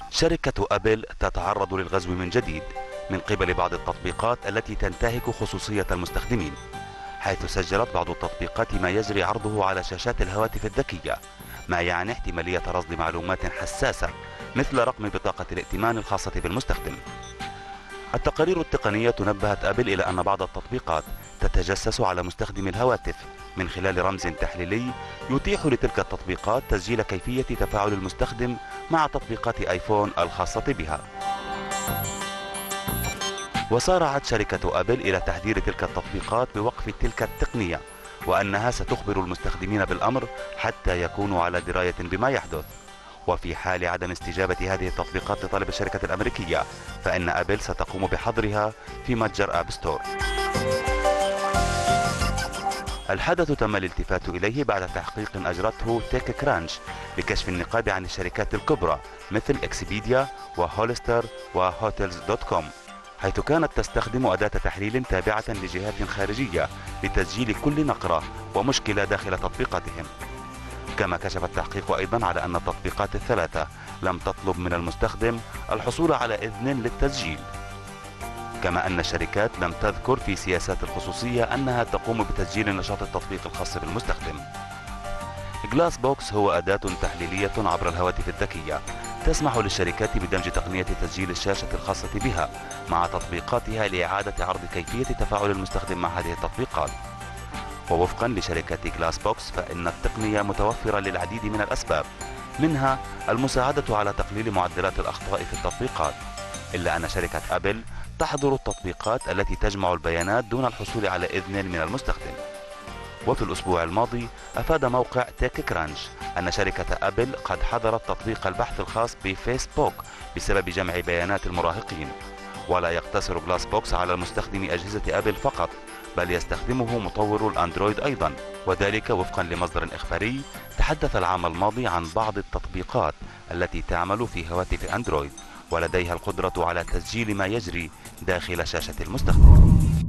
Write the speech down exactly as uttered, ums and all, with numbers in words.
شركة أبل تتعرض للغزو من جديد من قبل بعض التطبيقات التي تنتهك خصوصية المستخدمين، حيث سجلت بعض التطبيقات ما يجري عرضه على شاشات الهواتف الذكية، ما يعني احتمالية رصد معلومات حساسة مثل رقم بطاقة الائتمان الخاصة بالمستخدم. التقارير التقنية نبهت أبل إلى أن بعض التطبيقات تتجسس على مستخدمي الهواتف من خلال رمز تحليلي يتيح لتلك التطبيقات تسجيل كيفية تفاعل المستخدم مع تطبيقات آيفون الخاصة بها. وسارعت شركة أبل إلى تحذير تلك التطبيقات بوقف تلك التقنية، وأنها ستخبر المستخدمين بالأمر حتى يكونوا على دراية بما يحدث. وفي حال عدم استجابة هذه التطبيقات لطلب الشركة الأمريكية، فإن أبل ستقوم بحظرها في متجر آب ستور. الحدث تم الالتفات إليه بعد تحقيق أجرته تيك كرانش لكشف النقاب عن الشركات الكبرى مثل إكسبيديا وهولستر وهوتيلز دوت كوم، حيث كانت تستخدم أداة تحليل تابعة لجهات خارجية لتسجيل كل نقرة ومشكلة داخل تطبيقاتهم. كما كشف التحقيق أيضا على أن التطبيقات الثلاثة لم تطلب من المستخدم الحصول على إذن للتسجيل، كما أن الشركات لم تذكر في سياسات الخصوصية أنها تقوم بتسجيل نشاط التطبيق الخاص بالمستخدم. جلاس بوكس هو أداة تحليلية عبر الهواتف الذكية تسمح للشركات بدمج تقنية تسجيل الشاشة الخاصة بها مع تطبيقاتها لإعادة عرض كيفية تفاعل المستخدم مع هذه التطبيقات. ووفقا لشركة جلاس بوكس فإن التقنية متوفرة للعديد من الأسباب، منها المساعدة على تقليل معدلات الأخطاء في التطبيقات، إلا أن شركة أبل تحظر التطبيقات التي تجمع البيانات دون الحصول على إذن من المستخدم. وفي الأسبوع الماضي أفاد موقع تيك كرانش أن شركة أبل قد حظرت تطبيق البحث الخاص بفيسبوك بسبب جمع بيانات المراهقين. ولا يقتصر جلاس بوكس على مستخدمي أجهزة أبل فقط، بل يستخدمه مطور الأندرويد أيضا، وذلك وفقا لمصدر إخباري تحدث العام الماضي عن بعض التطبيقات التي تعمل في هواتف أندرويد ولديها القدرة على تسجيل ما يجري داخل شاشة المستخدم.